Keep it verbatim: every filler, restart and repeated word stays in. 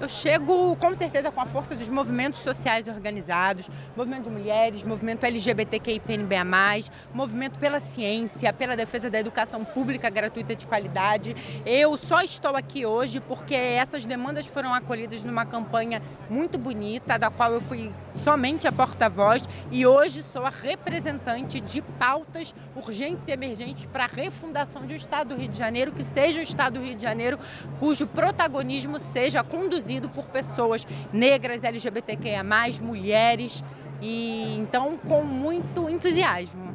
Eu chego, com certeza, com a força dos movimentos sociais organizados, movimento de mulheres, movimento L G B T Q I P N B A mais, movimento pela ciência, pela defesa da educação pública gratuita de qualidade. Eu só estou aqui hoje porque essas demandas foram acolhidas numa campanha muito bonita, da qual eu fui somente a porta-voz, e hoje sou a representante de pautas urgentes e emergentes para a refundação de um Estado do Rio de Janeiro que seja o Estado do Rio de Janeiro cujo protagonismo seja conduzido por pessoas negras, L G B T Q I A mais, mulheres, e então com muito entusiasmo.